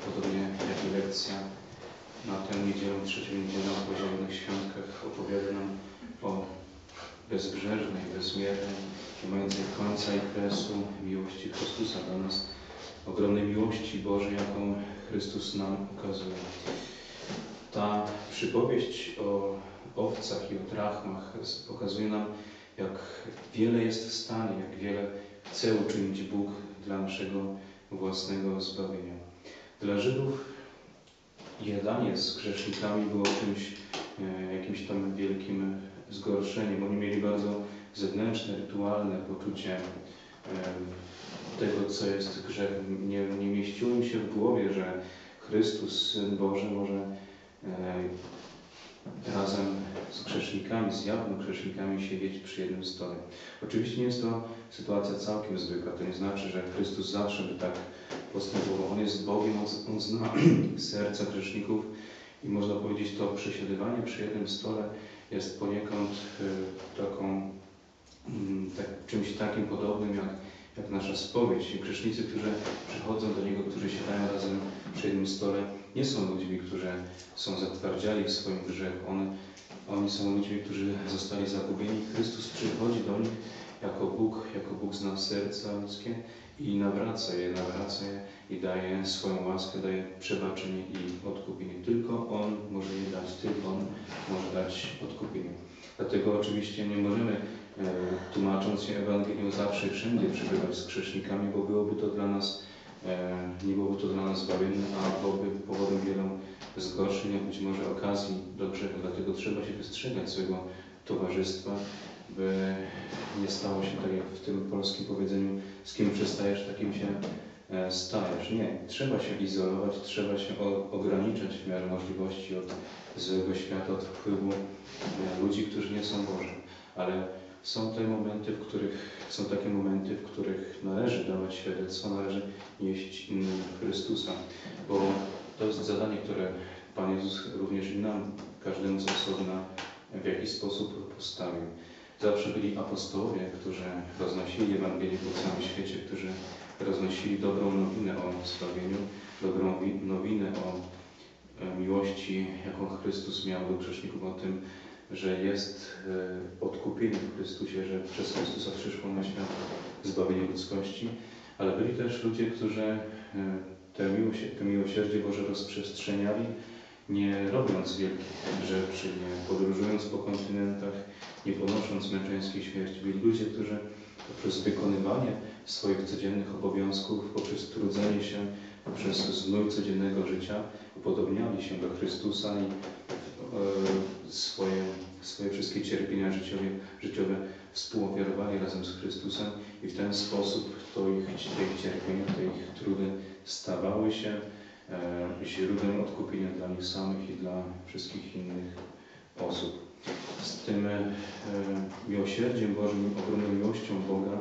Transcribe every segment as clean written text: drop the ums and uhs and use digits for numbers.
podobnie jak i lekcja na tę niedzielę, trzecią niedzielę o Zielonych Świątkach opowiada nam o bezbrzeżnej, bezmiernej, nie mającej końca i kresu miłości Chrystusa dla nas, ogromnej miłości Bożej, jaką Chrystus nam ukazuje. Ta przypowieść o owcach i o drachmach pokazuje nam, jak wiele jest w stanie, jak wiele chce uczynić Bóg dla naszego własnego zbawienia. Dla Żydów jadanie z grzesznikami było czymś, jakimś tam wielkim zgorszeniem. Oni mieli bardzo zewnętrzne, rytualne poczucie tego, co jest grzechem. Nie mieściło im się w głowie, że Chrystus, Syn Boży, może razem z grzesznikami, z jawnymi grzesznikami siedzieć przy jednym stole. Oczywiście nie jest to sytuacja całkiem zwykła. To nie znaczy, że Chrystus zawsze by tak postępował. On jest Bogiem, On zna serca grzeszników i można powiedzieć, to przesiadywanie przy jednym stole jest poniekąd czymś takim podobnym jak nasza spowiedź. Grzesznicy, którzy przychodzą do Niego, którzy siadają razem przy jednym stole, nie są ludźmi, którzy są zatwardziali w swoim grzechu. Oni są ludźmi, którzy zostali zagubieni. Chrystus przychodzi do nich jako Bóg zna serca ludzkie i nawraca je i daje swoją łaskę, daje przebaczenie i odkupienie. Tylko On może je dać, tylko On może dać odkupienie. Dlatego oczywiście nie możemy, tłumacząc się Ewangelią, zawsze i wszędzie przebywać z grzesznikami, bo nie byłoby to dla nas zbawienne, a byłoby powodem wielu zgorszeń, a być może okazji do grzechu. Dlatego trzeba się wystrzegać swojego towarzystwa, by nie stało się tak jak w tym polskim powiedzeniu: z kim przystajesz, takim się stajesz. Nie, trzeba się izolować, trzeba się ograniczać w miarę możliwości od złego świata, od wpływu ludzi, którzy nie są Boży. Ale są takie momenty, w których należy dawać świadectwo, należy nieść innym Chrystusa, bo to jest zadanie, które Pan Jezus również i nam, każdemu z osobna, w jakiś sposób postawił. Zawsze byli apostołowie, którzy roznosili Ewangelię po całym świecie, którzy roznosili dobrą nowinę o zbawieniu, dobrą nowinę o miłości, jaką Chrystus miał do grzeszników, o tym, że jest odkupienie w Chrystusie, że przez Chrystusa przyszło na świat zbawienie ludzkości, ale byli też ludzie, którzy to miłosierdzie Boże rozprzestrzeniali, nie robiąc wielkich rzeczy, nie podróżując po kontynentach, nie ponosząc męczeńskiej śmierci. Byli ludzie, którzy poprzez wykonywanie swoich codziennych obowiązków, poprzez trudzenie się, poprzez znój codziennego życia upodobniali się do Chrystusa i swoje wszystkie cierpienia życiowe współofiarowali razem z Chrystusem i w ten sposób te ich cierpienia, te ich trudy stawały się źródłem odkupienia dla nich samych i dla wszystkich innych osób. Z tym miłosierdziem Bożym, ogromną miłością Boga,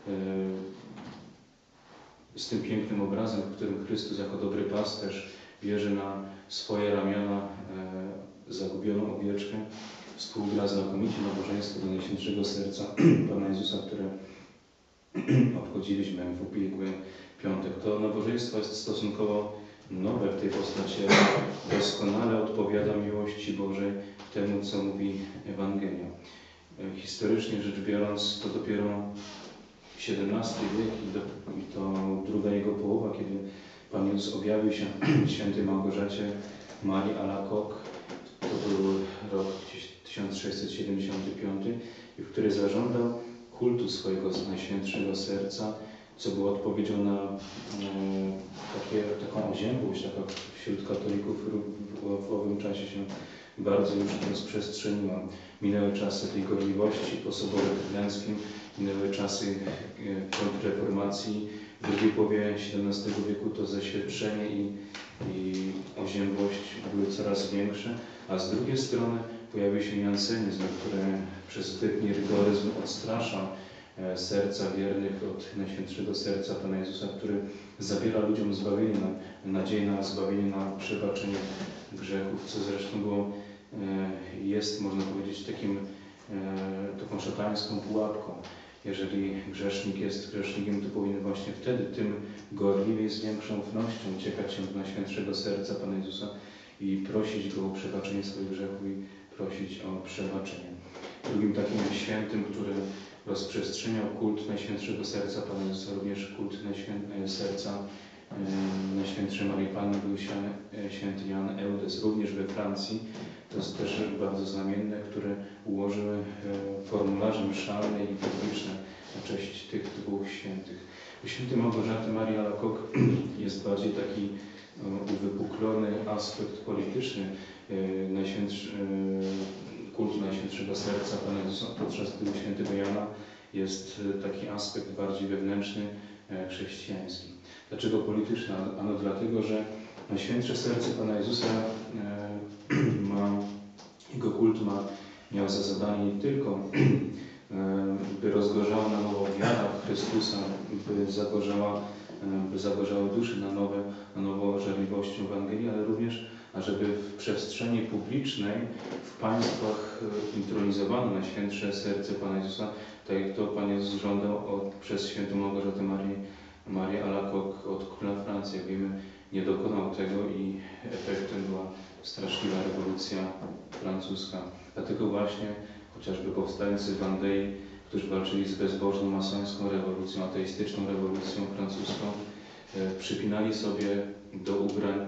z tym pięknym obrazem, w którym Chrystus jako dobry pasterz bierze na swoje ramiona zagubioną owieczkę, współgra znakomicie nabożeństwo do Najświętszego Serca Pana Jezusa, które obchodziliśmy w ubiegły piątek. To nabożeństwo jest stosunkowo nowe w tej postaci, doskonale odpowiada miłości Bożej temu, co mówi Ewangelia. Historycznie rzecz biorąc, to dopiero XVII wiek i to druga jego połowa, kiedy Pan Jezus objawił się świętej Małgorzacie Marii Alacoque. To był rok 1675, w który zażądał kultu swojego Najświętszego Serca, co było odpowiedzią na taką oziębłość, jaka wśród katolików w owym czasie się bardzo już rozprzestrzeniła. Minęły czasy tej gorliwości po Soborze Trydenckim, minęły czasy kontrreformacji. W drugiej połowie XVII wieku to zaświadczenie i oziębłość były coraz większe, a z drugiej strony pojawił się jansenizm, który przez zbytni rygoryzm odstrasza serca wiernych od Najświętszego Serca Pana Jezusa, który zabiera ludziom zbawienie, nadzieję na zbawienie, na przebaczenie grzechów, co zresztą jest, można powiedzieć, taką szatańską pułapką. Jeżeli grzesznik jest grzesznikiem, to powinien właśnie wtedy tym gorliwiej, z większą ufnością uciekać się do Najświętszego Serca Pana Jezusa i prosić Go o przebaczenie swoich grzechów i prosić o przebaczenie. Drugim takim świętym, który rozprzestrzeniał kult Najświętszego Serca Pana Jezusa, również kult serca Najświętszej Maryi Panny, był święty Jan Eudes, również we Francji. To jest też bardzo znamienne, który ułożył formularze mszalne i liturgiczne na cześć tych dwóch świętych. U świętej Małgorzaty Marii Alacoque jest bardziej taki uwypuklony aspekt polityczny kultu Najświętszego Serca Pana Jezusa, podczas gdy u świętego Jana jest taki aspekt bardziej wewnętrzny, chrześcijański. Dlaczego polityczny? Ano dlatego, że Najświętsze Serce Pana Jezusa jego kult miał za zadanie nie tylko by rozgorzała na nowo wiara w Chrystusa, by zagorzały duszy na nowo żarliwością Ewangelii, ale również ażeby w przestrzeni publicznej, w państwach intronizowano Najświętsze Serce Pana Jezusa, tak jak to Pan Jezus żądał przez świętą Małgorzatę Marię Alacoque od króla Francji. Jak wiemy, nie dokonał tego i efektem była straszliwa rewolucja francuska. Dlatego właśnie chociażby powstańcy Vendée, którzy walczyli z bezbożną masońską rewolucją, ateistyczną rewolucją francuską, przypinali sobie do ubrań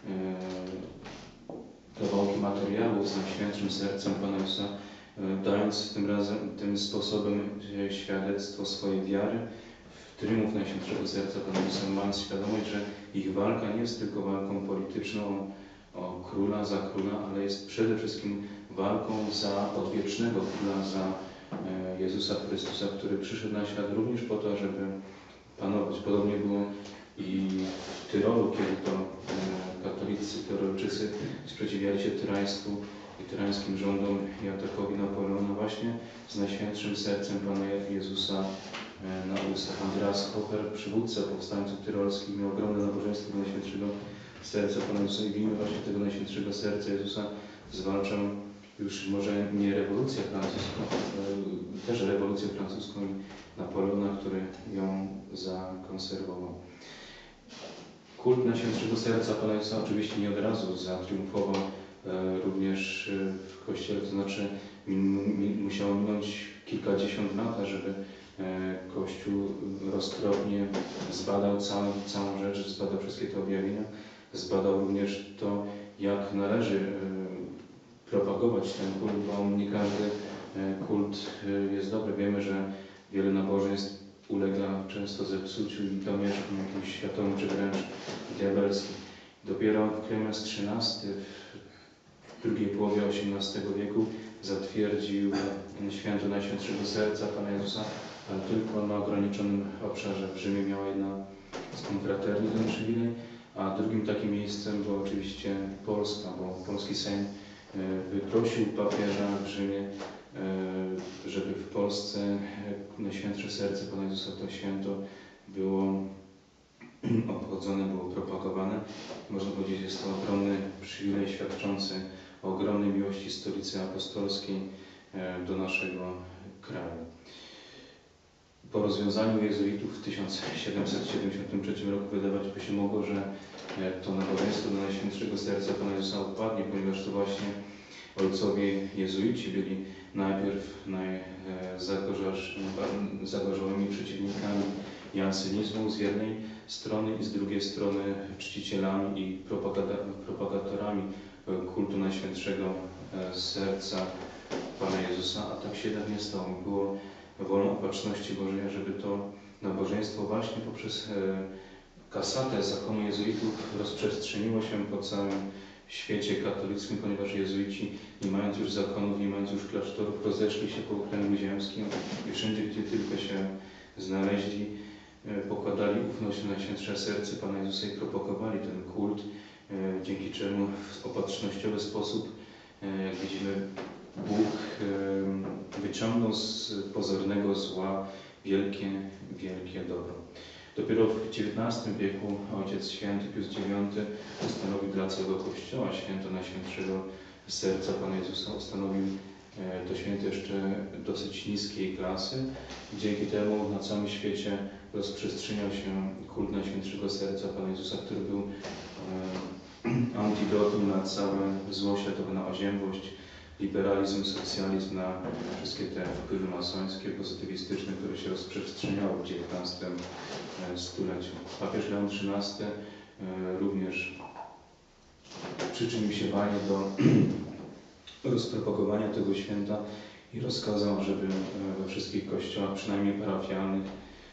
kawałki materiału z Najświętszym Sercem Pana Jezusa, dając tym sposobem świadectwo swojej wiary w triumf Najświętszego Serca Pana Jezusa, mając świadomość, że ich walka nie jest tylko walką polityczną o króla, za króla, ale jest przede wszystkim walką za odwiecznego króla, za Jezusa Chrystusa, który przyszedł na świat również po to, żeby panować. Podobnie było i w Tyrolu, kiedy to katolicy, Tyrolczycy sprzeciwiali się tyraństwu i tyrańskim rządom i atakowi Napoleona właśnie z Najświętszym Sercem Pana Jezusa na ustach. Andreas Hofer, przywódca powstańców tyrolskich, miał ogromne nabożeństwo do Najświętszego Serca Pana Jezusa i w imię właśnie tego Najświętszego Serca Jezusa zwalczał już może nie rewolucję francuską, też rewolucję francuską i Napoleona, który ją zakonserwował. Kult Najświętszego Serca Pana Jezusa oczywiście nie od razu zatriumfował również w Kościele, to znaczy musiało minąć kilkadziesiąt lat, żeby Kościół roztropnie zbadał całą rzecz, zbadał wszystkie te objawienia, zbadał również to, jak należy propagować ten kult, bo nie każdy kult jest dobry. Wiemy, że wiele nabożeństw ulega często zepsuciu i domierzchom jakimś światowym czy wręcz diabelskim. Dopiero Klemens XIII w drugiej połowie XVIII wieku zatwierdził święto Najświętszego Serca Pana Jezusa, ale tylko na ograniczonym obszarze. W Rzymie miała jedna z konfraterni ten przywilej, a drugim takim miejscem była oczywiście Polska, bo polski Sejm wyprosił papieża w Rzymie, żeby w Polsce Najświętsze Serce Pana Jezusa, to święto, było obchodzone, było propagowane. Można powiedzieć, jest to ogromny przywilej świadczący o ogromnej miłości Stolicy Apostolskiej do naszego kraju. Po rozwiązaniu jezuitów w 1773 roku wydawać by się mogło, że to nabożeństwo do Najświętszego Serca Pana Jezusa upadnie, ponieważ to właśnie ojcowie jezuici byli najpierw najzagorzałymi przeciwnikami jansynizmu z jednej strony i z drugiej strony czcicielami i propagatorami kultu Najświętszego Serca Pana Jezusa, a tak się jednak nie stało. Było wolą opatrzności Bożej, żeby to nabożeństwo właśnie poprzez kasatę zakonu jezuitów rozprzestrzeniło się po całym świecie katolickim, ponieważ jezuici, nie mając już zakonów, nie mając już klasztorów, rozeszli się po okręgu ziemskim i wszędzie, gdzie tylko się znaleźli, pokładali ufność na Najświętsze Serce Pana Jezusa i propagowali ten kult, dzięki czemu w opatrznościowy sposób, jak widzimy, Bóg wyciągnął z pozornego zła wielkie dobro. Dopiero w XIX wieku Ojciec Święty Pius IX ustanowił dla całego Kościoła święto Najświętszego Serca Pana Jezusa, ustanowił to święty jeszcze dosyć niskiej klasy. Dzięki temu na całym świecie rozprzestrzeniał się kult Najświętszego Serca Pana Jezusa, który był antidotum na całe zło światowe, na oziębłość, liberalizm, socjalizm, na wszystkie te wpływy masońskie, pozytywistyczne, które się rozprzestrzeniały w XIX stuleciu. Papież Leon XIII również przyczynił się walnie do rozpropagowania tego święta i rozkazał, żeby we wszystkich kościołach, przynajmniej parafialnych,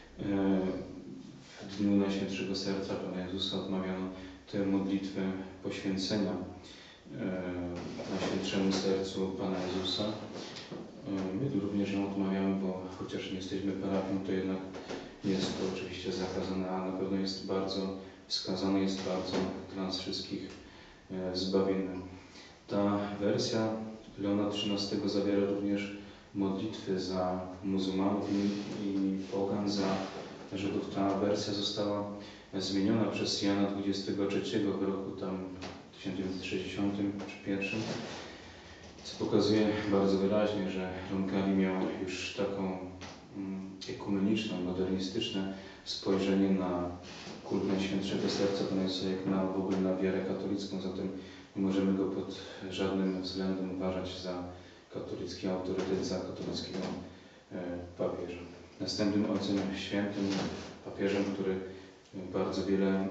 w dniu Najświętszego Serca Pana Jezusa odmawiano tę modlitwę poświęcenia Najświętszemu Sercu Pana Jezusa. My również ją odmawiamy, bo chociaż nie jesteśmy parafią, to jednak jest to oczywiście zakazane, a na pewno jest bardzo wskazane, jest bardzo dla nas wszystkich zbawienne. Ta wersja Leona XIII zawiera również modlitwy za muzułmanów i pogan, za Żydów. Ta wersja została zmieniona przez Jana XXIII w roku tam 1960 czy 1961, co pokazuje bardzo wyraźnie, że Roncalli miał już taką ekumeniczną, modernistyczne spojrzenie na kult Najświętszego Serca Pana Jezusa, jak na w ogóle na wiarę katolicką. Zatem nie możemy go pod żadnym względem uważać za katolicki autorytet, za katolickiego papieża. Następnym ojcem świętym, papieżem, który bardzo wiele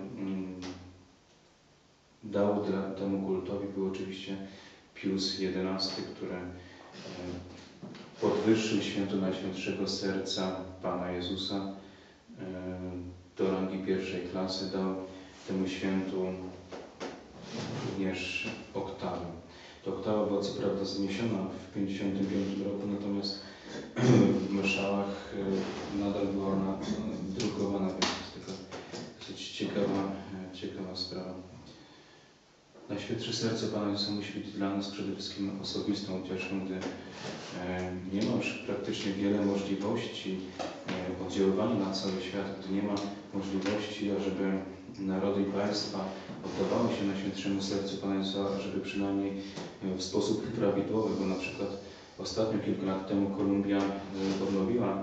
dał temu kultowi, był oczywiście Pius XI, który podwyższył święto Najświętszego Serca Pana Jezusa do rangi pierwszej klasy, dał temu świętu również oktawę. Ta oktawa była co prawda zniesiona w 1955 roku, natomiast w mszałach nadal była ona drukowana, więc to jest taka dosyć ciekawa sprawa. Najświętsze Serce Pana Jezusa musi być dla nas przede wszystkim osobistą ucieczką, gdy nie ma już praktycznie wiele możliwości oddziaływania na cały świat, gdy nie ma możliwości, ażeby narody i państwa oddawały się Najświętszemu Sercu Pana Jezusa, żeby przynajmniej w sposób prawidłowy, bo na przykład ostatnio, kilka lat temu, Kolumbia odnowiła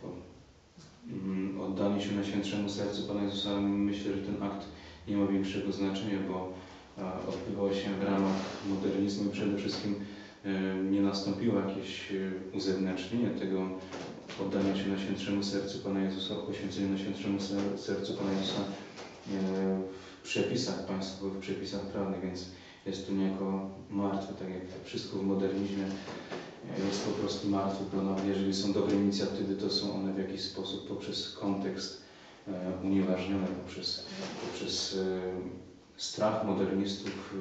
oddanie się Najświętszemu Sercu Pana Jezusa. Myślę, że ten akt nie ma większego znaczenia, bo odbywał się w ramach modernizmu i przede wszystkim nie nastąpiło jakieś uzewnętrznienie tego oddania się Najświętszemu Sercu Pana Jezusa, poświęcenia Najświętszemu Sercu Pana Jezusa w przepisach państwowych, w przepisach prawnych, więc jest to niejako martwe, tak jak wszystko w modernizmie jest po prostu martwe, bo nawet jeżeli są dobre inicjatywy, to są one w jakiś sposób poprzez kontekst unieważnione, poprzez strach modernistów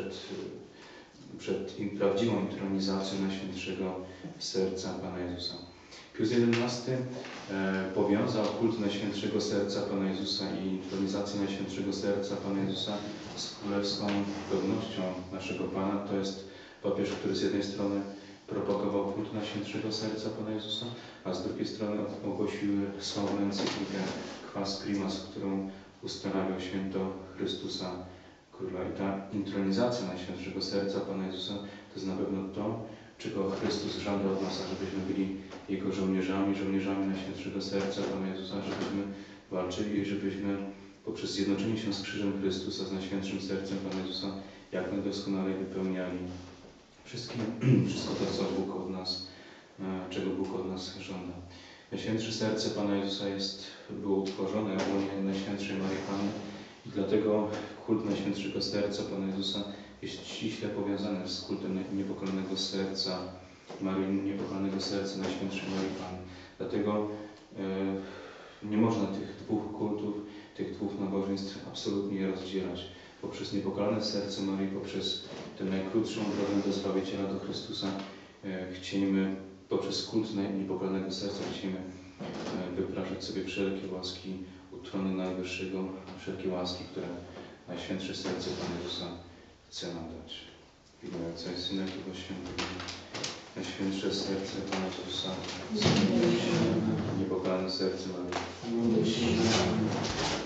przed prawdziwą intronizacją Najświętszego Serca Pana Jezusa. Pius XI powiązał kult Najświętszego Serca Pana Jezusa i intronizację Najświętszego Serca Pana Jezusa z królewską godnością naszego Pana. To jest papież, który z jednej strony propagował kult Najświętszego Serca Pana Jezusa, a z drugiej strony ogłosił sławną encyklikę Quas Primas, którą ustanawiał święto Chrystusa Króla. I ta intronizacja Najświętszego Serca Pana Jezusa to jest na pewno to, czego Chrystus żąda od nas, ażebyśmy byli Jego żołnierzami Najświętszego Serca Pana Jezusa, żebyśmy walczyli i żebyśmy poprzez zjednoczenie się z krzyżem Chrystusa, z Najświętszym Sercem Pana Jezusa, jak najdoskonalej wypełniali wszystko to, czego Bóg od nas żąda. Najświętsze Serce Pana Jezusa było utworzone w łonie Najświętszej Maryi Panny i dlatego kult Najświętszego Serca Pana Jezusa jest ściśle powiązany z kultem niepokalanego serca Maryi, niepokalanego serca Najświętszej Maryi Panny. Dlatego nie można tych dwóch kultów, tych dwóch nabożeństw absolutnie rozdzielać. Poprzez niepokalane serce Maryi, poprzez tę najkrótszą drogę do Zbawiciela, do Chrystusa, poprzez kult niepokalanego serca chcemy wypraszać sobie wszelkie łaski u tronu Najwyższego, wszelkie łaski, które Najświętsze Serce Pana Jezusa chce nam dać. W imię Ojca i Syna i Ducha Świętego. Najświętsze Serce Pana Jezusa, niepokalane serce Maryi.